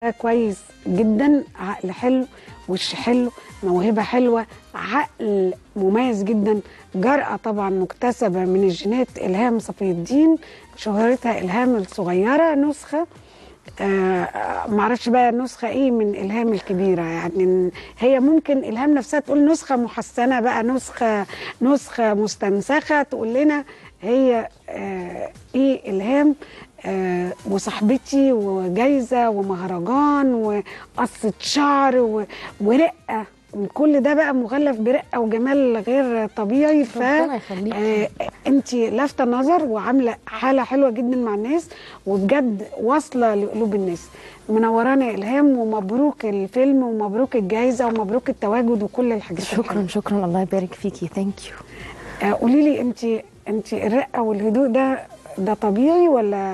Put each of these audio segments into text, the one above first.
كويس جدا، عقل حلو، وش حلو، موهبة حلوة، عقل مميز جدا، جرأة طبعا مكتسبة من الجينات. إلهام صفي الدين شهرتها إلهام الصغيرة، نسخة معرفش بقى نسخة ايه من إلهام الكبيرة. يعني هي ممكن إلهام نفسها تقول نسخة محسنة بقى، نسخة مستنسخة، تقول لنا هي ايه إلهام. وصاحبتي وجايزة ومهرجان وقصة شعر ورقة، كل ده بقى مغلف برقة وجمال غير طبيعي. انت لافتة النظر وعاملة حالة حلوة جدا مع الناس، وبجد واصلة لقلوب الناس. منورانا يا إلهام، ومبروك الفيلم ومبروك الجايزة ومبروك التواجد وكل الحاجات. شكرا شكرا، الله يبارك فيكي، ثانك يو. قولي لي انت الرقة والهدوء ده طبيعي ولا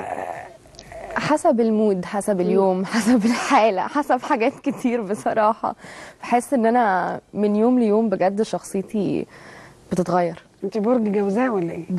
حسب المود، حسب اليوم، حسب الحالة، حسب حاجات كتير بصراحة. بحس ان انا من يوم ليوم بجد شخصيتي بتتغير. انت برج جوزاء ولا ايه؟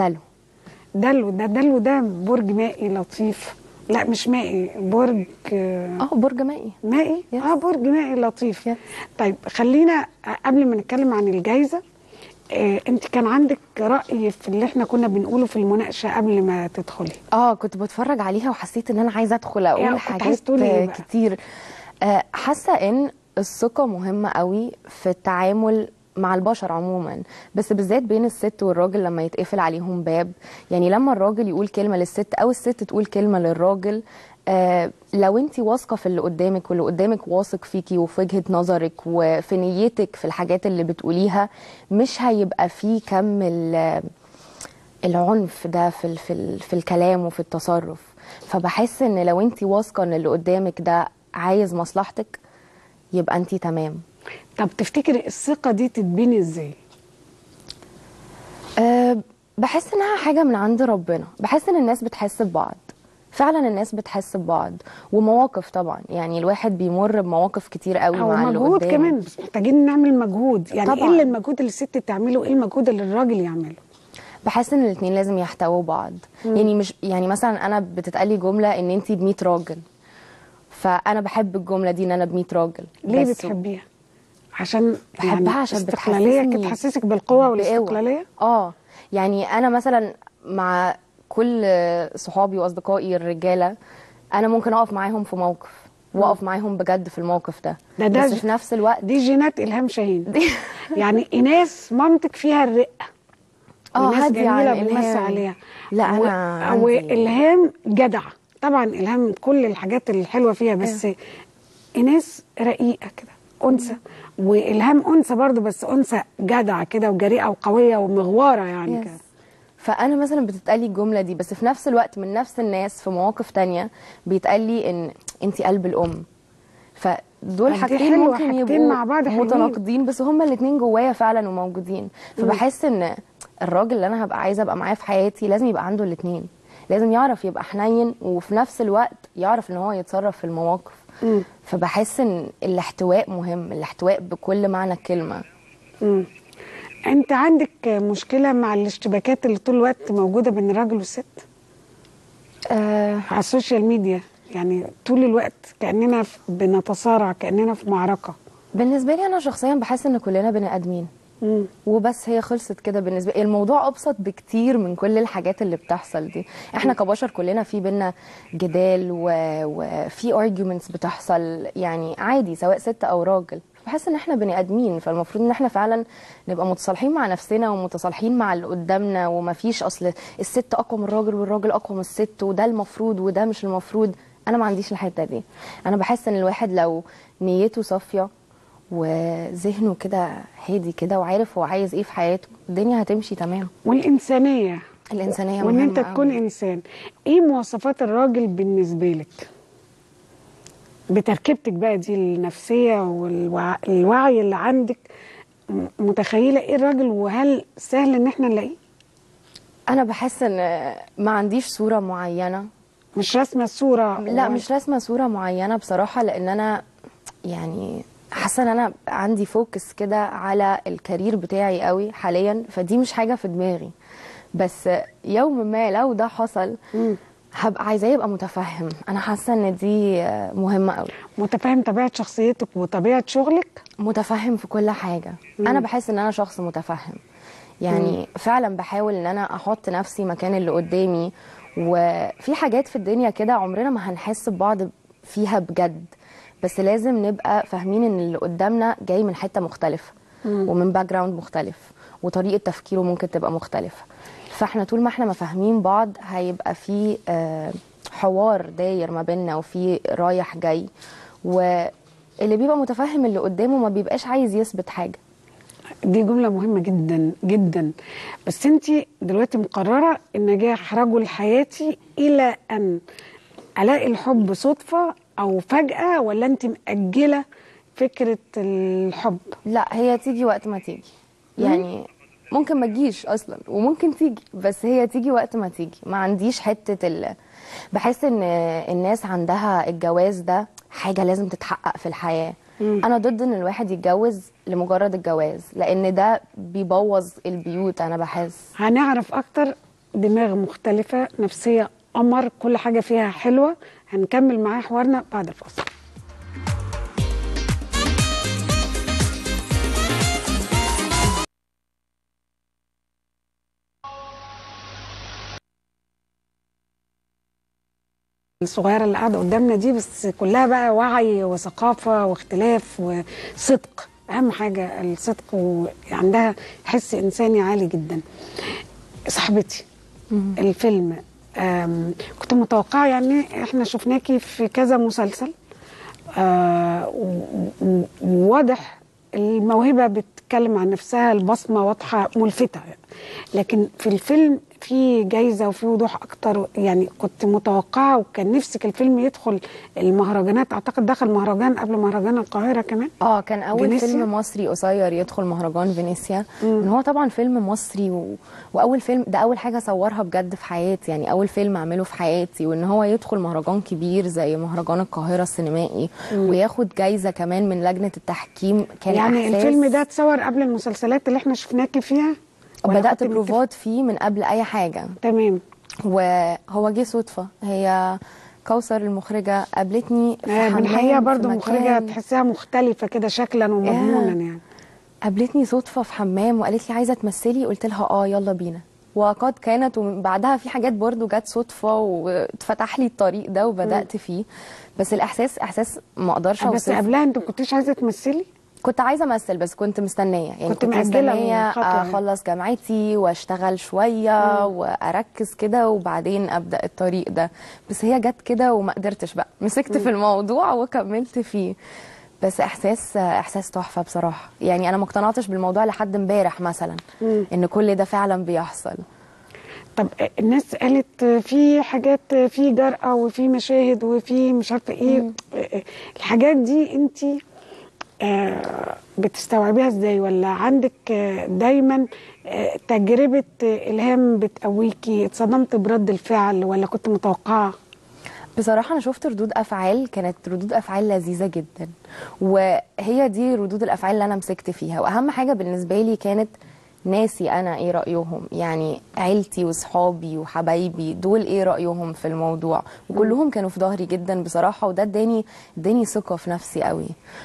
دلو ده برج مائي لطيف. لا مش مائي، برج برج مائي. برج مائي لطيف. yes. طيب خلينا قبل ما نتكلم عن الجايزة، انت كان عندك رأي في اللي احنا كنا بنقوله في المناقشة قبل ما تدخلي؟ كنت بتفرج عليها وحسيت ان انا عايزة ادخل اقول حاجات كتير. حاسة ان الثقة مهمة قوي في التعامل مع البشر عموما، بس بالذات بين الست والراجل لما يتقفل عليهم باب. يعني لما الراجل يقول كلمة للست او الست تقول كلمة للراجل، لو انت واثقه في اللي قدامك واللي قدامك واثق فيكي وفي وجهه نظرك وفي نيتك في الحاجات اللي بتقوليها، مش هيبقى فيه كم العنف ده في الكلام وفي التصرف. فبحس ان لو انت واثقه ان اللي قدامك ده عايز مصلحتك، يبقى انت تمام. طب تفتكري الثقه دي تتبني ازاي؟ بحس انها حاجه من عند ربنا. بحس ان الناس بتحس ببعض، فعلا الناس بتحس ببعض، ومواقف طبعا. يعني الواحد بيمر بمواقف كتير قوي مع اللي قدامه، مجهود كمان، بس محتاجين نعمل مجهود. يعني طبعا. ايه المجهود اللي الست تعمله، ايه المجهود اللي الراجل يعمله؟ بحس ان الاثنين لازم يحتووا بعض. يعني مش يعني مثلا انا بتتقالي جمله ان انت ب 100 راجل، فانا بحب الجمله دي ان انا ب 100 راجل. ليه بتحبيها؟ عشان بحبها يعني عشان استقلاليه، تحسسك بالقوه والاستقلاليه. يعني انا مثلا مع كل صحابي واصدقائي الرجاله، انا ممكن اقف معاهم في موقف واقف معاهم بجد في الموقف ده بس في نفس الوقت دي جينات إلهام شاهين. يعني ايناس مامتك فيها الرقه، ناس جميله بنمسي عليها. لا انا والهام جدعه طبعا، الهام كل الحاجات الحلوه فيها، بس ايناس رقيقه كده، انثى. والهام انثى برضو، بس انثى جدعه كده وجريئه وقويه ومغواره يعني كده. فانا مثلا بتتقالي الجمله دي، بس في نفس الوقت من نفس الناس في مواقف تانية بيتقالي ان انت قلب الام. فدول حاجتين ممكن يبقوا مع بعض متناقضين، بس هما الاثنين جوايا فعلا وموجودين. فبحس ان الراجل اللي انا هبقى عايزه ابقى معاه في حياتي لازم يبقى عنده الاثنين. لازم يعرف يبقى حنين، وفي نفس الوقت يعرف ان هو يتصرف في المواقف. فبحس ان الاحتواء مهم، الاحتواء بكل معنى الكلمه. انت عندك مشكله مع الاشتباكات اللي طول الوقت موجوده بين الراجل والست على السوشيال ميديا؟ يعني طول الوقت كاننا بنتصارع، كاننا في معركه. بالنسبه لي انا شخصيا بحس ان كلنا بني ادمين وبس، هي خلصت كده. بالنسبه لي الموضوع ابسط بكتير من كل الحاجات اللي بتحصل دي. احنا كبشر كلنا في بينا جدال وفي arguments بتحصل، يعني عادي سواء ست او راجل. بحس ان احنا بني ادمين، فالمفروض ان احنا فعلا نبقى متصالحين مع نفسنا ومتصالحين مع اللي قدامنا، ومفيش اصل الست اقوى من الراجل والراجل اقوى من الست، وده المفروض وده مش المفروض. انا ما عنديش الحته دي. انا بحس ان الواحد لو نيته صافيه وذهنه كده هادي كده وعارف هو عايز ايه في حياته، الدنيا هتمشي تمام. والإنسانية مهمة، وان انت تكون انسان. ايه مواصفات الراجل بالنسبة لك بتركيبتك بقى دي النفسية والوعي اللي عندك؟ متخيلة ايه الراجل، وهل سهل ان احنا نلاقيه؟ انا بحس ان ما عنديش صورة معينة. مش رسمة صورة؟ لا مش رسمة صورة معينة بصراحة، لان انا يعني حاسه ان انا عندي فوكس كده على الكارير بتاعي قوي حاليا، فدي مش حاجه في دماغي. بس يوم ما لو ده حصل هبقى عايزاه يبقى متفهم. انا حاسه ان دي مهمه قوي. متفاهم طبيعه شخصيتك وطبيعه شغلك. متفهم في كل حاجه. انا بحس ان انا شخص متفهم، يعني فعلا بحاول ان انا احط نفسي مكان اللي قدامي. وفي حاجات في الدنيا كده عمرنا ما هنحس ببعض فيها بجد، بس لازم نبقى فاهمين ان اللي قدامنا جاي من حته مختلفه ومن باك جراوند مختلف، وطريقه تفكيره ممكن تبقى مختلفه. فاحنا طول ما احنا ما فاهمين بعض هيبقى في حوار داير ما بيننا وفي رايح جاي، واللي بيبقى متفهم اللي قدامه ما بيبقاش عايز يثبت حاجه. دي جملة مهمة جدا جدا. بس انت دلوقتي مقررة النجاح رجل حياتي إلى أن ألاقي الحب صدفة أو فجأة، ولا انت مأجلة فكرة الحب؟ لا، هي تيجي وقت ما تيجي. يعني ممكن ما تجيش اصلا وممكن تيجي، بس هي تيجي وقت ما تيجي. ما عنديش بحس ان الناس عندها الجواز ده حاجة لازم تتحقق في الحياة. انا ضد ان الواحد يتجوز لمجرد الجواز، لان ده بيبوظ البيوت. انا بحس هنعرف أكتر. دماغ مختلفة، نفسية قمر، كل حاجة فيها حلوة. هنكمل معاه حوارنا بعد الفاصل. الصغيرة اللي قاعدة قدامنا دي بس كلها بقى وعي وثقافة واختلاف وصدق. أهم حاجة الصدق، وعندها حس إنساني عالي جدا. صاحبتي، الفيلم كنت متوقعة، يعني احنا شفناكي في كذا مسلسل، وواضح الموهبة بتتكلم عن نفسها، البصمة واضحة ملفتة، لكن في الفيلم في جايزة وفي وضوح أكتر. يعني كنت متوقعة وكان نفسك الفيلم يدخل المهرجانات. أعتقد دخل مهرجان قبل مهرجان القاهرة كمان. كان أول فينيسيا. فيلم مصري قصير يدخل مهرجان فينيسيا. إن هو طبعا فيلم مصري وأول فيلم، ده أول حاجة صورها بجد في حياتي، يعني أول فيلم أعمله في حياتي. وإن هو يدخل مهرجان كبير زي مهرجان القاهرة السينمائي وياخد جايزة كمان من لجنة التحكيم، كان يعني إحساس. الفيلم ده اتصور قبل المسلسلات اللي احنا شفناكي فيها؟ بدأت بروفات فيه من قبل أي حاجة. تمام. وهو جه صدفة. هي كوثر المخرجة قابلتني في حمام، من الحقيقة برضو في مخرجة تحسها مختلفة كده شكلا ومضمونا يعني. قابلتني صدفة في حمام وقالت لي عايزة تمثلي، قلت لها يلا بينا. وقد كانت. ومن بعدها في حاجات برضو جت صدفة واتفتح لي الطريق ده وبدأت فيه. بس الإحساس إحساس ما أقدرش أوصفه. بس قبلها أنت ما كنتش عايزة تمثلي؟ كنت عايزه امثل، بس كنت مستنيه، يعني كنت مستنيه اخلص جامعتي واشتغل شويه واركز كده وبعدين ابدا الطريق ده. بس هي جت كده وما قدرتش بقى، مسكت في الموضوع وكملت فيه. بس احساس تحفه بصراحه. يعني انا ما اقتنعتش بالموضوع لحد امبارح مثلا ان كل ده فعلا بيحصل. طب الناس قالت في حاجات، في جرأة وفي مشاهد وفي مش عارفه ايه. الحاجات دي انت بتستوعبيها ازاي؟ ولا عندك دايما تجربة إلهام بتقويكي؟ اتصدمت برد الفعل ولا كنت متوقعة؟ بصراحة أنا شفت ردود أفعال، كانت ردود أفعال لذيذة جدا، وهي دي ردود الأفعال اللي أنا مسكت فيها. وأهم حاجة بالنسبة لي كانت ناسي أنا إيه رأيهم، يعني عيلتي وصحابي وحبايبي دول إيه رأيهم في الموضوع. وكلهم كانوا في ظهري جدا بصراحة، وده اداني ثقة في نفسي قوي.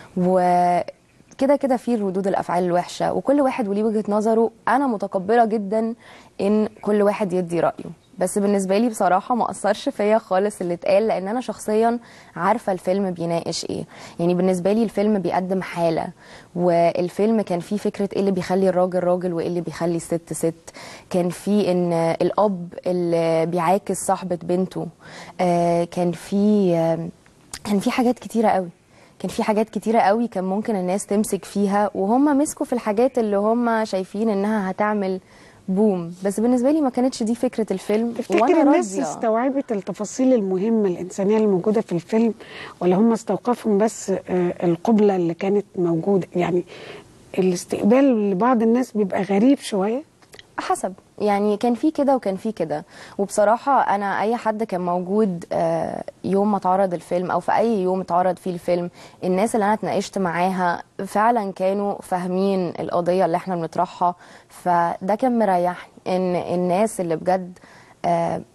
كده في ردود الافعال الوحشه، وكل واحد وليه وجهه نظره. انا متقبله جدا ان كل واحد يدي رايه، بس بالنسبه لي بصراحه ما اثرش فيا خالص اللي اتقال، لان انا شخصيا عارفه الفيلم بيناقش ايه. يعني بالنسبه لي الفيلم بيقدم حاله، والفيلم كان فيه فكره ايه اللي بيخلي الراجل راجل وايه اللي بيخلي الست ست. كان فيه ان الاب اللي بيعاكس صاحبه بنته. كان فيه حاجات كتيره قوي. كان في حاجات كتيرة قوي كان ممكن الناس تمسك فيها، وهم مسكوا في الحاجات اللي هم شايفين انها هتعمل بوم. بس بالنسبة لي ما كانتش دي فكرة الفيلم. تفتكر الناس استوعبت التفاصيل المهمة الإنسانية الموجودة في الفيلم، ولا هم استوقفهم بس القبلة اللي كانت موجودة؟ يعني الاستقبال لبعض الناس بيبقى غريب شوية. حسب، يعني كان في كده وكان في كده. وبصراحة أنا أي حد كان موجود يوم ما اتعرض الفيلم أو في أي يوم اتعرض فيه الفيلم، الناس اللي أنا اتناقشت معاها فعلا كانوا فاهمين القضية اللي احنا بنطرحها. فده كان مريحني، إن الناس اللي بجد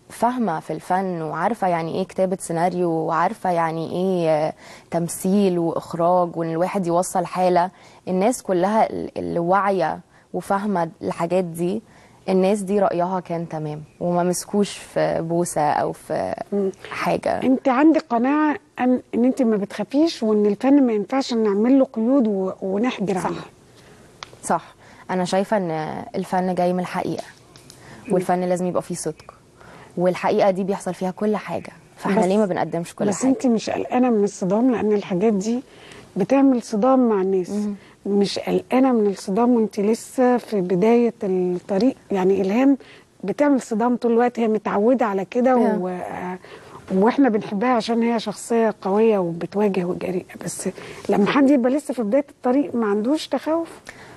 فاهمه في الفن وعارفه يعني ايه كتابه سيناريو وعارفه يعني ايه تمثيل واخراج وان الواحد يوصل حاله. الناس كلها اللي واعيه وفاهمه الحاجات دي، الناس دي رأيها كان تمام وما مسكوش في بوسة أو في حاجة. انت عندك قناعة ان انت ما بتخافيش وان الفن ما ينفعش نعمل له قيود ونحجر عليه. صح. أنا شايفة ان الفن جاي من الحقيقة، والفن لازم يبقى فيه صدق، والحقيقة دي بيحصل فيها كل حاجة، فاحنا ليه ما بنقدمش كل بس حاجة؟ انت مش قلقانة من الصدام؟ لأن الحاجات دي بتعمل صدام مع الناس. مش قلقانة من الصدام وانت لسه في بداية الطريق؟ يعني إلهام بتعمل صدام طول الوقت، هي متعودة على كده واحنا بنحبها عشان هي شخصية قوية وبتواجه وجريئة. بس لما حد يبقى لسه في بداية الطريق ما عندوش تخوف؟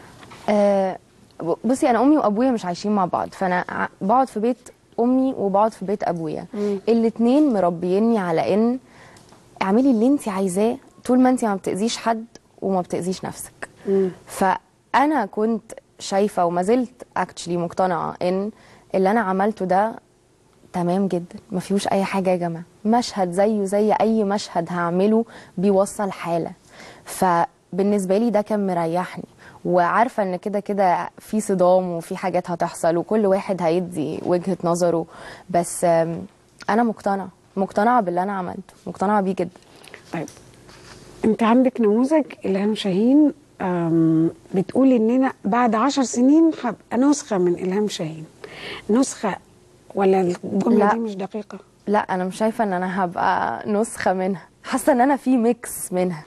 بصي، أنا أمي وأبويا مش عايشين مع بعض، فأنا بقعد في بيت أمي وبقعد في بيت أبويا. الاتنين مربيني على إن اعملي اللي انت عايزاه طول ما انت ما بتأذيش حد وما بتأذيش نفسك. فأنا كنت شايفة وما زلت اكتشلي مقتنعة ان اللي أنا عملته ده تمام جدا، ما فيهوش أي حاجة يا جماعة. مشهد زيه زي أي مشهد هعمله بيوصل حالة، فبالنسبة لي ده كان مريحني، وعارفة ان كده كده في صدام وفي حاجات هتحصل وكل واحد هيدي وجهة نظره، بس أنا مقتنعة باللي أنا عملته، مقتنعة بيه جدا. طيب، انت عندك نموذج إلهام شاهين، بتقولي ان انا بعد 10 سنين هبقى نسخة من إلهام شاهين. نسخة ولا الجملة دي مش دقيقة؟ لا، انا مش شايفة ان انا هبقى نسخة منها، حاسة ان انا في ميكس منها.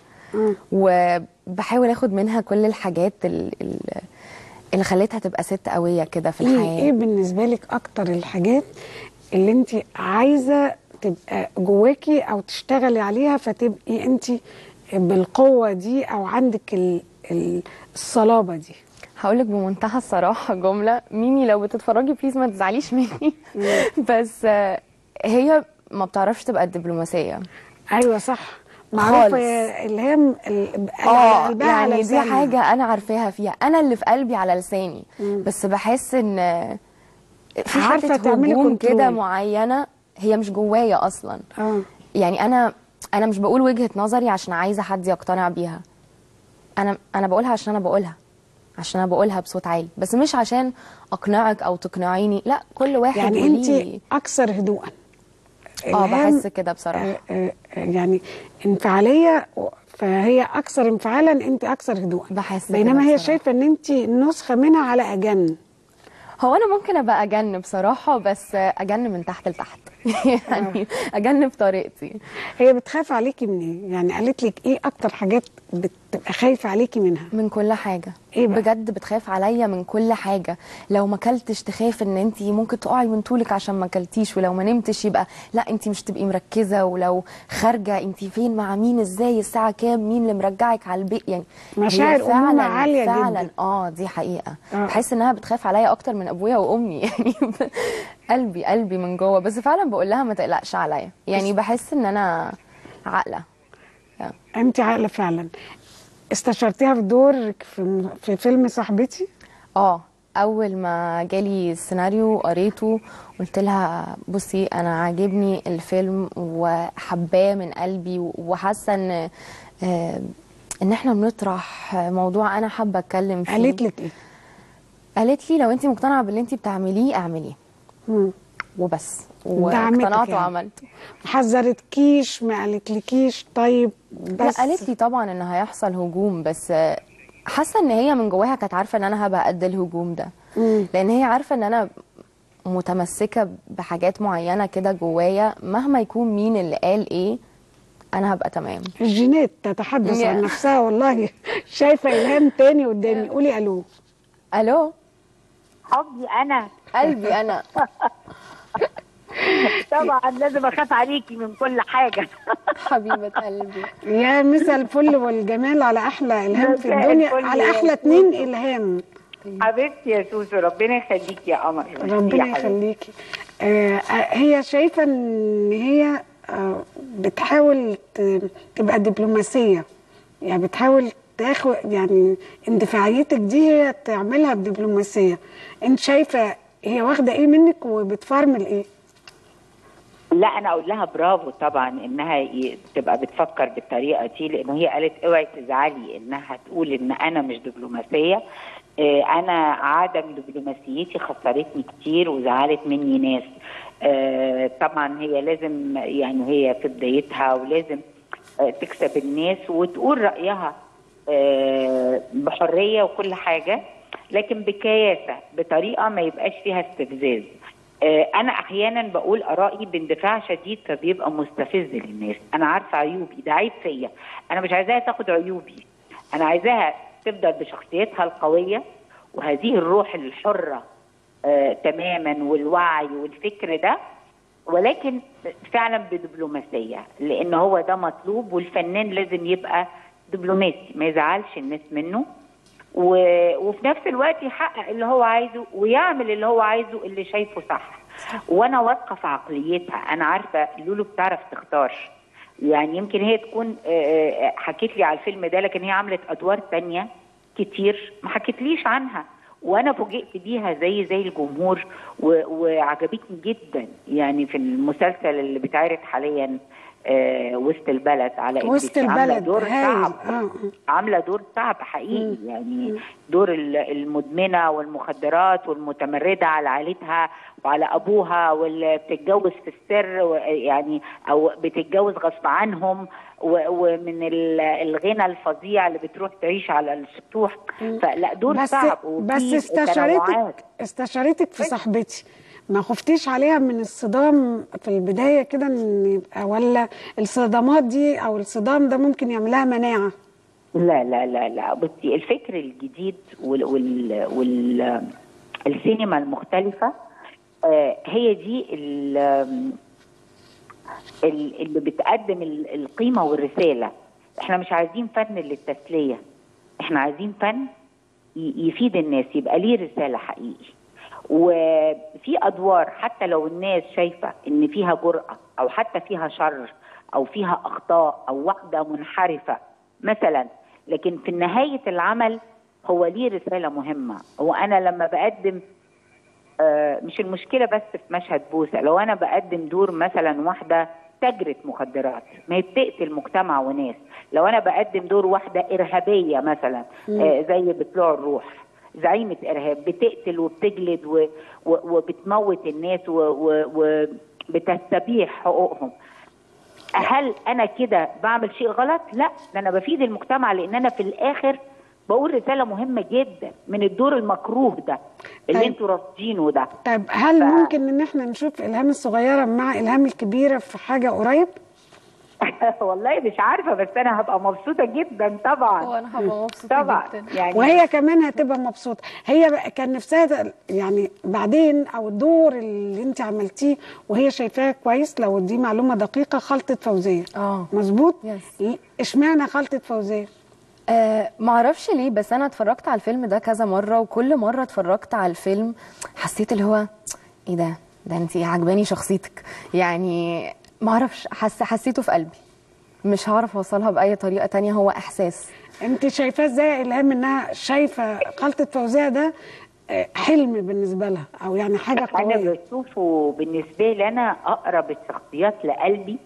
وبحاول اخد منها كل الحاجات اللي خلتها تبقى ست قوية كده في الحياة. ايه بالنسبة لك اكتر الحاجات اللي انت عايزة تبقى جواكي او تشتغلي عليها فتبقي انت بالقوة دي او عندك الصلابة دي؟ هقولك بمنتهى الصراحة جملة، ميمي لو بتتفرجي بليز ما تزعليش مني بس هي ما بتعرفش تبقى الدبلوماسية. ايوه صح، معروفة إلهام قلبها يعني على لسانها. دي حاجة أنا عارفاها فيها، أنا اللي في قلبي على لساني. بس بحس إن في عارفة حتة هجوم كده معينة هي مش جوايا أصلا. يعني أنا مش بقول وجهة نظري عشان عايزة حد يقتنع بيها، أنا بقولها عشان أنا بقولها بصوت عالي، بس مش عشان أقنعك أو تقنعيني، لا، كل واحد يعني أنت أكثر هدوءا. بحس كده بصراحة. يعني انفعالية، فهي أكثر انفعالا، أنت أكثر هدوءا. بحس بينما كده هي بصراحة. شايفة أن أنت نسخة منها على أجن. هو أنا ممكن أبقى أجن بصراحة، بس أجن من تحت لتحت يعني أجن بطريقتي. هي بتخاف عليكي من إيه؟ يعني قالت لك إيه أكتر حاجات بتبقى خايفة عليكي منها؟ من كل حاجة. إيه بقى؟ بجد بتخاف عليا من كل حاجة. لو ما كلتش تخاف ان انت ممكن تقعي من طولك عشان ما كلتيش، ولو ما نمتش يبقى لا انت مش تبقي مركزة، ولو خارجة انت فين مع مين ازاي الساعة كام مين اللي مرجعك على البيت. يعني مشاعر أمومة عالية فعلا جدا. دي حقيقة. بحس انها بتخاف عليا اكتر من ابويا وامي يعني قلبي من جوه، بس فعلا بقول لها ما تقلقش عليا، يعني بحس ان انا عاقلة. انت عاقلة فعلا. استشرتيها في دورك في فيلم صاحبتي؟ اول ما جالي السيناريو قريته قلت لها بصي انا عاجبني الفيلم وحباه من قلبي، وحاسه ان احنا بنطرح موضوع انا حابه اتكلم فيه. قالت لك ايه؟ قالت لي لو انت مقتنعه باللي انت بتعمليه اعمليه. وبس، واقتنعت وعملت. ما حذرتكيش؟ ما قالتلكيش طيب بس؟ لا، قالت لي طبعا ان هيحصل هجوم، بس حاسه ان هي من جواها كانت عارفه ان انا هبقى قد الهجوم ده. لان هي عارفه ان انا متمسكه بحاجات معينه كده جوايا، مهما يكون مين اللي قال ايه انا هبقى تمام. الجينات تتحدث عن نفسها والله. شايفه إلهام تاني قدامي. قولي الو. الو. حبي انا، قلبي انا. طبعا لازم اخاف عليكي من كل حاجه. حبيبه قلبي. يا مسا الفل والجمال على احلى إلهام في الدنيا، على احلى 2 إلهام. حبيبتي يا سوسو، ربنا يخليكي يا قمر. ربنا يخليكي. هي شايفه ان هي بتحاول تبقى دبلوماسيه، يعني بتحاول تاخد، يعني اندفاعيتك دي هي تعملها بدبلوماسيه. انت شايفه هي واخده ايه منك وبتفرمل ايه؟ لا انا اقول لها برافو طبعا انها تبقى بتفكر بالطريقه دي، لان هي قالت اوعي تزعلي انها تقول ان انا مش دبلوماسيه. انا عدم دبلوماسيتي خسرتني كتير وزعلت مني ناس. طبعا هي لازم يعني هي في بدايتها ولازم تكسب الناس وتقول رايها بحريه وكل حاجه، لكن بكياسه، بطريقه ما يبقاش فيها استفزاز. انا احيانا بقول ارائي باندفاع شديد فبيبقى مستفز للناس. انا عارفه عيوبي، ده عيب فيا، انا مش عايزاها تاخد عيوبي، انا عايزاها تفضل بشخصيتها القويه وهذه الروح الحره تماما والوعي والفكر ده، ولكن فعلا بدبلوماسيه، لان هو ده مطلوب، والفنان لازم يبقى دبلوماسي ما يزعلش الناس منه، وفي نفس الوقت يحقق اللي هو عايزه ويعمل اللي هو عايزه اللي شايفه صح. وانا واثقه في عقليتها، انا عارفه لولو بتعرف تختار. يعني يمكن هي تكون حكيت لي على الفيلم ده، لكن هي عملت ادوار تانية كتير ما حكيتليش عنها، وانا فوجئت بيها زي الجمهور وعجبتني جدا. يعني في المسلسل اللي بيتعرض حاليا وسط البلد على وسط البلد عامله دور صعب. عامله دور صعب حقيقي. يعني دور المدمنه والمخدرات والمتمرده على عائلتها وعلى ابوها، واللي بتتجوز في السر يعني او بتتجوز غصب عنهم، ومن الغنى الفظيع اللي بتروح تعيش على السطوح. فلا دور صعب. بس استشارتك في صاحبتي، ما خفتيش عليها من الصدام في البداية كده ان يبقى، ولا الصدامات دي او الصدام ده ممكن يعملها مناعة؟ لا لا لا لا، بصي الفكر الجديد السينما المختلفة هي دي اللي بتقدم القيمة والرسالة. احنا مش عايزين فن للتسلية، احنا عايزين فن يفيد الناس، يبقى ليه رسالة حقيقي. وفي ادوار حتى لو الناس شايفه ان فيها جرأه او حتى فيها شر او فيها اخطاء او واحده منحرفه مثلا، لكن في نهايه العمل هو ليه رساله مهمه. وانا لما بقدم مش المشكله بس في مشهد بوسه، لو انا بقدم دور مثلا واحده تاجرة مخدرات ما هي بتقتل مجتمع وناس، لو انا بقدم دور واحده ارهابيه مثلا زي بطلوع الروح، زعيمة إرهاب بتقتل وبتجلد وبتموت الناس وبتستبيح حقوقهم، هل أنا كده بعمل شيء غلط؟ لا، ده أنا بفيد المجتمع، لأن أنا في الآخر بقول رسالة مهمة جدا من الدور المكروه ده اللي انتوا رافضينه ده. طيب هل ممكن ان احنا نشوف إلهام الصغيرة مع إلهام الكبيرة في حاجة قريب؟ والله مش عارفه، بس انا هبقى مبسوطه جدا طبعا. وانا هبقى مبسوطه طبعا جدا يعني، وهي كمان هتبقى مبسوطه. هي كان نفسها يعني بعدين، او الدور اللي انت عملتيه وهي شايفاه كويس، لو دي معلومه دقيقه، خلطه فوزيه. مظبوط. اشمعنى خلطه فوزيه؟ معرفش ليه، بس انا اتفرجت على الفيلم ده كذا مره، وكل مره اتفرجت على الفيلم حسيت اللي هو ايه ده انت عجباني شخصيتك، يعني معرفش، حسيته في قلبي، مش هعرف اوصلها باي طريقه تانية، هو احساس. انت شايفاه ازاي يا إلهام انها شايفه خلطه فوزيه ده حلم بالنسبه لها، او يعني حاجه قويه؟ انا بشوفه بالنسبه لي انا اقرب الشخصيات لقلبي،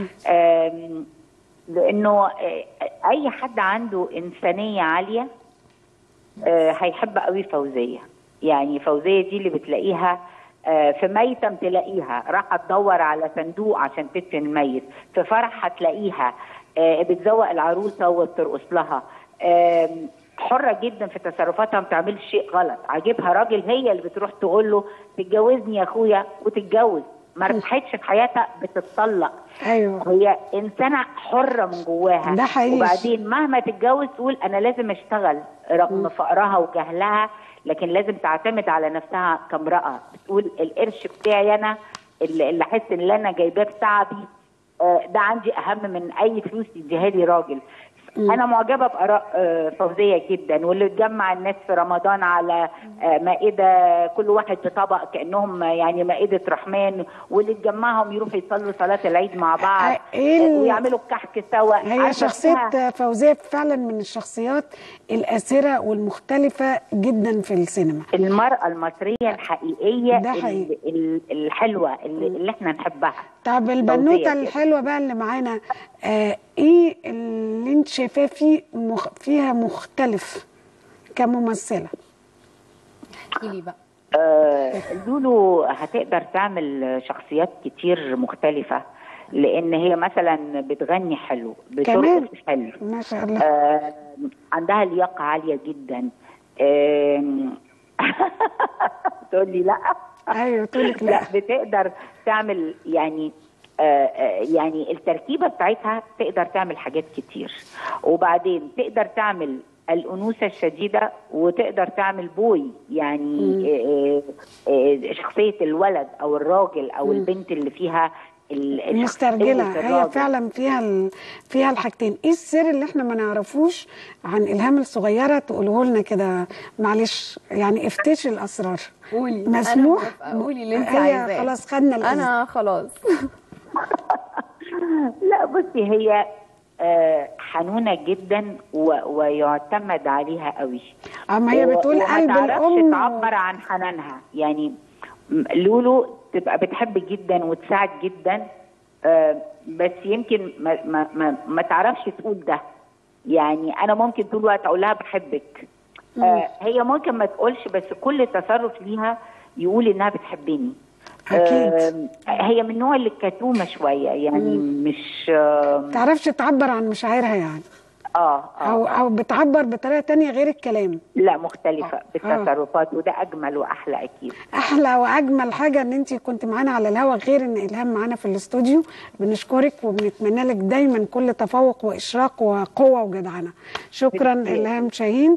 لانه اي حد عنده انسانيه عاليه هيحب قوي فوزيه. يعني فوزيه دي اللي بتلاقيها في ميتم تلاقيها راح تدور على صندوق عشان تدفن الميت، في فرح هتلاقيها بتزوق العروسه وبترقص لها، حره جدا في تصرفاتها، ما بتعملش شيء غلط، عاجبها راجل هي اللي بتروح تقول له تتجوزني يا اخويا وتتجوز، ما ارتاحتش في حياتها بتتطلق. ايوه، هي انسانه حره من جواها، ده حقيقي. وبعدين مهما تتجوز تقول انا لازم اشتغل رغم فقرها وجهلها، لكن لازم تعتمد على نفسها كامراه، بتقول القرش بتاعي انا اللي احس ان انا جايباه بتعبي ده عندي اهم من اي فلوس يديها لي راجل. انا معجبه باراء فوزيه جدا، واللي تجمع الناس في رمضان على مائده كل واحد بطبق كانهم يعني مائده رحمن، واللي تجمعهم يروحوا يصلوا صلاه العيد مع بعض ويعملوا الكحك سوا. هي شخصيه فوزيه فعلا من الشخصيات الآثرة والمختلفة جدا في السينما، المرأة المصرية الحقيقية ده حقيقي. الحلوة اللي احنا نحبها. طب البنوتة الحلوة بقى اللي معانا، ايه اللي انت شايفاه فيها مختلف كممثلة؟ احكي لي بقى. لولو هتقدر تعمل شخصيات كتير مختلفة، لان هي مثلا بتغني حلو، بترقص حلو ما شاء الله، عندها لياقة عالية جدا. تقول لي لا؟ ايوه تقولك لا. بتقدر تعمل يعني يعني التركيبة بتاعتها تقدر تعمل حاجات كتير، وبعدين تقدر تعمل الأنوثة الشديدة، وتقدر تعمل بوي يعني شخصية الولد أو الراجل أو البنت اللي فيها مسترجلة. هي فعلا فيها الحاجتين. ايه السر اللي احنا ما نعرفوش عن إلهام الصغيرة تقوله لنا كده؟ معلش يعني افتشي الأسرار. قولي. مسموح؟ قولي اللي انت عايزاه. خلاص خدنا الإذن. انا خلاص. لا بصي، هي حنونة جدا ويعتمد عليها قوي. اما هي بتقول قلب الأم تعبر عن حنانها. يعني لولو تبقى بتحب جدا وتساعد جدا، بس يمكن ما تعرفش تقول ده. يعني انا ممكن طول الوقت اقول لها بحبك، هي ممكن ما تقولش، بس كل تصرف ليها يقول انها بتحبني. أكيد. هي من النوع اللي كتومه شويه، يعني مش تعرفش تعبر عن مشاعرها يعني. او بتعبر بطريقه تانية غير الكلام. لا، مختلفه بالتصرفات، وده اجمل واحلى اكيد. احلى واجمل حاجه ان انت كنت معانا على الهوا، غير ان الهام معانا في الاستوديو. بنشكرك وبنتمنى لك دايما كل تفوق واشراق وقوه وجدعنه. شكرا الهام شاهين.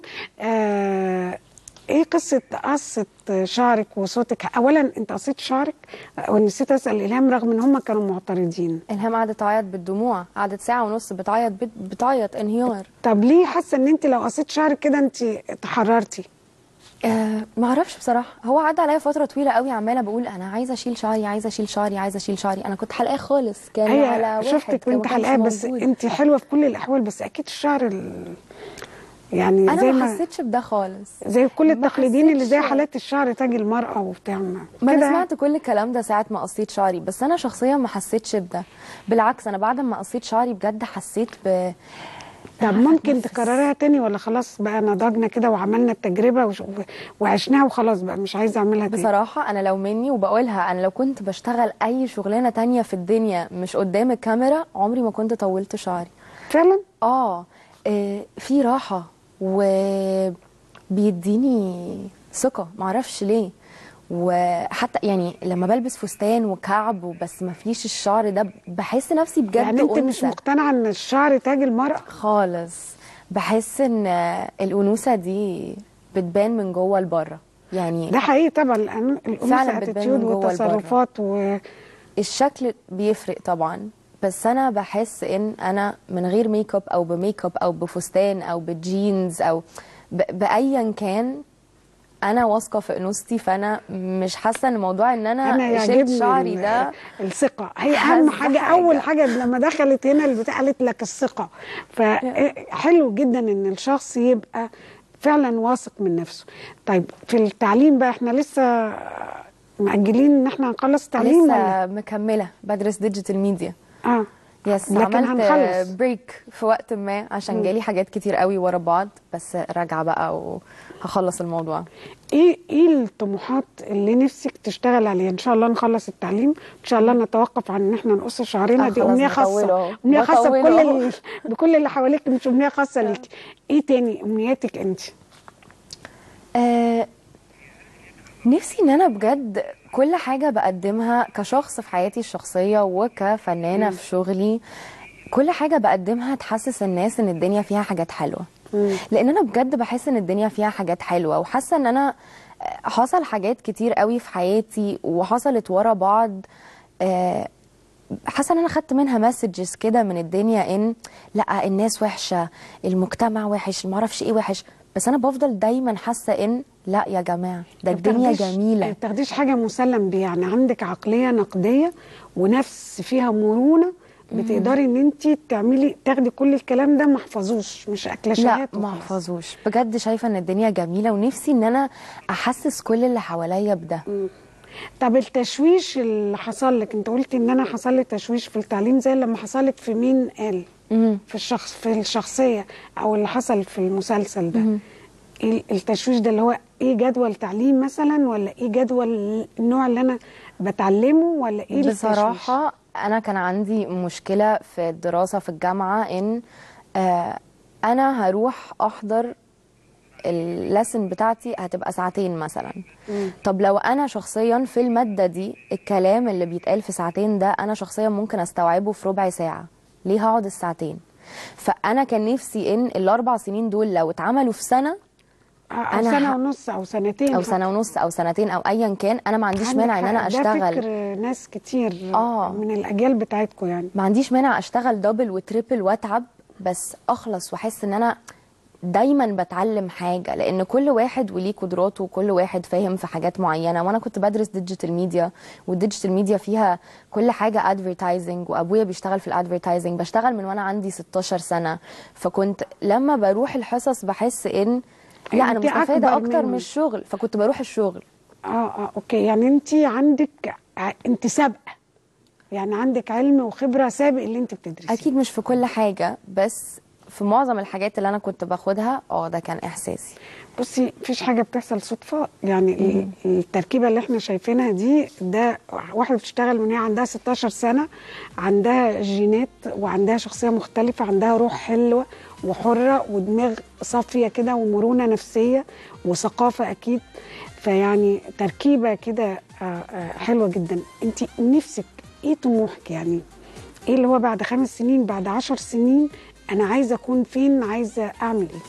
ايه قصه قصه شعرك وصوتك؟ اولا انت قصيت شعرك، ونسيت اسال الهام رغم ان هم كانوا معترضين. الهام قعدت تعيط بالدموع، قعدت ساعه ونص بتعيط انهيار. طب ليه حاسه ان انت لو قصيت شعرك كده انت تحررتي؟ ما اعرفش بصراحه. هو عدى عليا فتره طويله قوي عماله بقول انا عايزه اشيل شعري، عايزه اشيل شعري، عايزه اشيل شعري. انا كنت حلقاه خالص، كان على واحد. شفتك وانت حلقاه، بس انت حلوه في كل الاحوال، بس اكيد الشعر يعني انا ما حسيتش بده خالص، زي كل التقليديين اللي زي حالات الشعر تاج المرأة وبتاع. ما انا سمعت كل الكلام ده ساعه ما قصيت شعري، بس انا شخصيا ما حسيتش بده. بالعكس، انا بعد ما قصيت شعري بجد حسيت طب ممكن تكرريها تاني، ولا خلاص بقى نضجنا كده وعملنا التجربه وعشناها وخلاص بقى مش عايزه اعملها تاني؟ بصراحه انا لو مني وبقولها، انا لو كنت بشتغل اي شغلانه تانية في الدنيا مش قدام الكاميرا عمري ما كنت طولت شعري فعلا. في راحه وبيديني ثقه، معرفش ليه. وحتى يعني لما بلبس فستان وكعب وبس ما فيش الشعر ده بحس نفسي بجد يعني انت مش مقتنعه ان الشعر تاج المرأة خالص؟ بحس ان الانوثه دي بتبان من جوه لبره. يعني ده حقيقي طبعا، الانوثه اتيتيود وتصرفات الشكل بيفرق طبعا، بس انا بحس ان انا من غير ميك اب او بميك اب او بفستان او بجينز او بايا كان انا واثقه في انوثتي. فانا مش حاسه ان موضوع ان انا شلت شعري ده الثقه هي اهم حاجه. اول حاجه لما دخلت هنا البتاع قالت لك الثقه. فحلو جدا ان الشخص يبقى فعلا واثق من نفسه. طيب في التعليم بقى، احنا لسه مأجلين ان احنا نخلص تعليم لسه ولا؟ مكمله بدرس ديجيتال ميديا. يس، لكن عملت هنخلص بريك في وقت ما عشان جالي حاجات كتير قوي ورا بعض، بس راجعه بقى وهخلص الموضوع. ايه الطموحات اللي نفسك تشتغل عليها؟ ان شاء الله نخلص التعليم، ان شاء الله نتوقف عن ان احنا نقص شعرنا. دي امنيه خاصه، امنيه خاصه بكل اللي حواليك، مش امنيه خاصه ليكي. ايه تاني امنياتك انت؟ نفسي ان انا بجد كل حاجه بقدمها كشخص في حياتي الشخصيه وكفنانه في شغلي، كل حاجه بقدمها تحسس الناس ان الدنيا فيها حاجات حلوه. لان انا بجد بحس ان الدنيا فيها حاجات حلوه، وحاسه ان انا حصل حاجات كتير قوي في حياتي وحصلت ورا بعض حاسه ان انا خدت منها مسجز كده من الدنيا، ان لا الناس وحشه، المجتمع وحش، ما اعرفش ايه وحش، بس انا بفضل دايما حاسه ان لا يا جماعه ده الدنيا جميله. ما بتاخديش حاجه مسلم بيها، يعني عندك عقليه نقديه ونفس فيها مرونه، بتقدري ان انت تاخدي كل الكلام ده ما احفظوش، مش لا اكلاشات ما احفظوش، بجد شايفه ان الدنيا جميله ونفسي ان انا احسس كل اللي حواليا بده. طب التشويش اللي حصل لك، انت قلتي ان انا حصل لي تشويش في التعليم، زي لما حصل لك في مين قال؟ في الشخصيه او اللي حصل في المسلسل ده. ايه التشويش ده؟ اللي هو ايه، جدول تعليم مثلا، ولا ايه جدول النوع اللي انا بتعلمه، ولا ايه بصراحه انا كان عندي مشكله في الدراسه في الجامعه، ان انا هروح احضر اللسن بتاعتي هتبقى ساعتين مثلا. طب لو انا شخصيا في الماده دي الكلام اللي بيتقال في ساعتين ده انا شخصيا ممكن استوعبه في ربع ساعه، ليه هقعد الساعتين؟ فانا كان نفسي ان ال4 سنين دول لو اتعملوا في سنه، او سنه ونص او سنتين، او سنه ونص او سنتين او ايا كان، انا ما عنديش مانع ان انا اشتغل. ده فكر ناس كتير من الاجيال بتاعتكم، يعني ما عنديش مانع اشتغل دبل وتريبل واتعب، بس اخلص واحس ان انا دايما بتعلم حاجه، لان كل واحد وليه قدراته وكل واحد فاهم في حاجات معينه. وانا كنت بدرس ديجيتال ميديا، والديجيتال ميديا فيها كل حاجه ادفرتايزنج، وابويا بيشتغل في الادفرتايزنج، بشتغل من وانا عندي 16 سنه. فكنت لما بروح الحصص بحس ان لا انا مستفاده اكتر من الشغل، فكنت بروح الشغل. اوكي، يعني انت سابقه، يعني عندك علم وخبره سابق اللي انت بتدرسيه. اكيد مش في كل حاجه، بس في معظم الحاجات اللي انا كنت باخدها ده كان احساسي. بصي، مفيش حاجه بتحصل صدفه، يعني التركيبه اللي احنا شايفينها دي، ده واحده بتشتغل من هي عندها 16 سنه، عندها جينات وعندها شخصيه مختلفه، عندها روح حلوه وحره ودماغ صافيه كده ومرونه نفسيه وثقافه اكيد. فيعني تركيبه كده حلوه جدا. انت نفسك ايه؟ طموحك يعني ايه؟ اللي هو بعد 5 سنين، بعد 10 سنين، انا عايزه اكون فين؟ عايزه اعمل ايه؟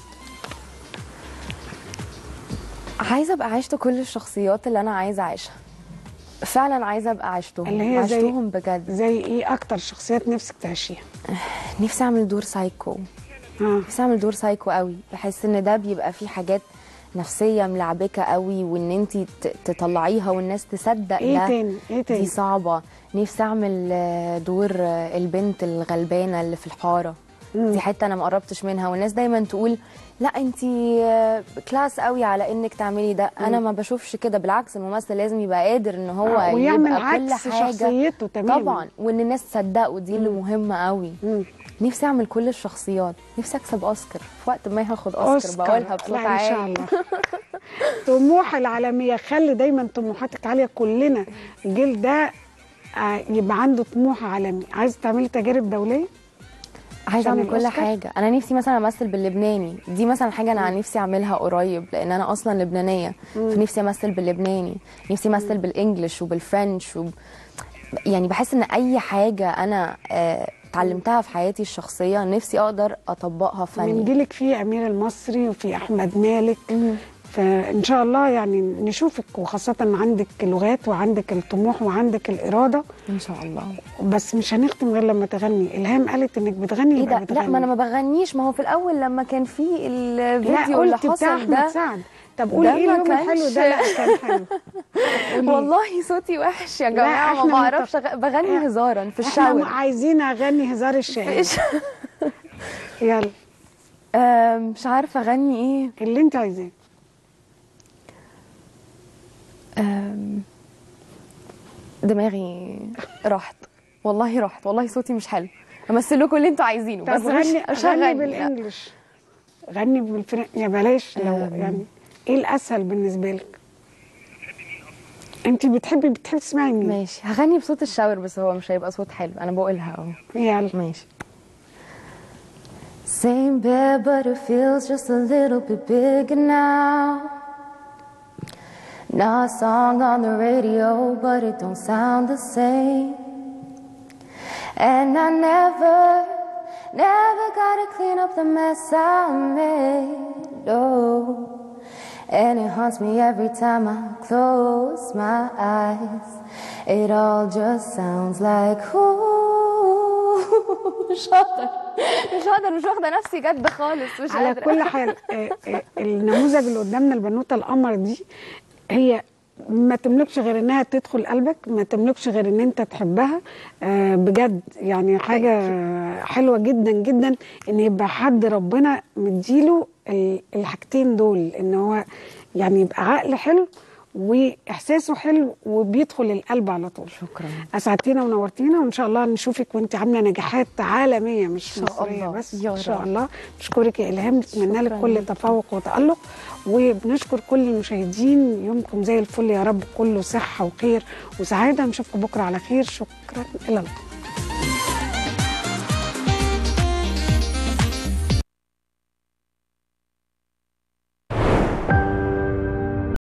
عايزه ابقى عشت كل الشخصيات اللي انا عايزه اعيشها، فعلا عايزه ابقى عشتهم، اللي هي عشتهم بجد. زي ايه اكتر شخصيات نفسك تعيشيها؟ نفسي اعمل دور سايكو. نفسي اعمل دور سايكو قوي، بحس ان ده بيبقى فيه حاجات نفسيه ملعبكه قوي، وان انت تطلعيها والناس تصدق. ايه تاني؟ دي صعبه. نفسي اعمل دور البنت الغلبانه اللي في الحاره. دي حته انا ما قربتش منها، والناس دايما تقول لا انت كلاس قوي على انك تعملي ده. انا ما بشوفش كده، بالعكس الممثل لازم يبقى قادر ان هو يبقى كل حاجه شخصيته تماما طبعا، وان الناس تصدقه، دي اللي مهمه قوي. نفسي اعمل كل الشخصيات، نفسي اكسب اوسكار في وقت ما هاخد اوسكار بقولها بصوت عالي ان شاء الله. طموح العالميه، خلي دايما طموحاتك عاليه. كلنا الجيل ده يبقى عنده طموح عالمي. عايزه تعملي تجارب دوليه؟ عايزه اعمل كل حاجه. انا نفسي مثلا امثل باللبناني، دي مثلا حاجه انا نفسي اعملها قريب، لان انا اصلا لبنانيه. فنفسي امثل باللبناني، نفسي امثل بالانجلش وبالفرنش يعني بحس ان اي حاجه انا اتعلمتها في حياتي الشخصيه نفسي اقدر اطبقها فني. من جيلك في امير المصري وفي احمد مالك، فان شاء الله يعني نشوفك، وخاصه عندك لغات وعندك الطموح وعندك الاراده ان شاء الله. بس مش هنختم غير لما تغني. الهام قالت انك بتغني. ايه ده؟ لا ما انا ما بغنيش، ما هو في الاول لما كان في الفيديو اللي حصل بتاع ده احمد سعد. طب قولي ايه اليوم الحلو ده؟ لا كان حلو. والله صوتي وحش يا جماعه، ما بعرفش بغني هزارا في الشاور. احنا عايزين اغني هزار الشقاوة. يلا. مش عارفه اغني ايه اللي انت عايزاه. دماغي راحت والله، راحت والله، صوتي مش حلو. امثل لكم اللي انتوا عايزينه، بس مش غني بالانجلش، غني بالفرنسي. يا بلاش لو يعني ايه الاسهل بالنسبه لك؟ انت بتحبي تسمعي مين؟ ماشي، هغني بصوت الشاور، بس هو مش هيبقى صوت حلو، انا بقولها اهو. يلا ماشي. Same bed but it feels just a little bit bigger now. Now a song on the radio but it don't sound the same. And I never gotta clean up the mess I made. Oh, and it haunts me every time I close my eyes. It all just sounds like ooh. مش واخده نفسي جد خالص، مش على قادره. كل حال النموذج اللي قدامنا البنوته القمر دي، هي ما تملكش غير انها تدخل قلبك، ما تملكش غير ان انت تحبها. بجد يعني حاجه حلوه جدا جدا ان يبقى حد ربنا مديله الحاجتين دول، ان هو يعني يبقى عقل حلو واحساسه حلو وبيدخل القلب على طول. شكرا. اسعدتينا ونورتينا، وان شاء الله نشوفك وانت عامله نجاحات عالميه مش إن شاء مصريه الله. بس. يا ان شاء رب. الله. بشكرك يا الهام، بتمنى لك شكراً كل ليكي. تفوق وتالق، وبنشكر كل المشاهدين. يومكم زي الفل يا رب، كله صحه وخير وسعاده. نشوفكم بكره على خير. شكرا، الى اللقاء.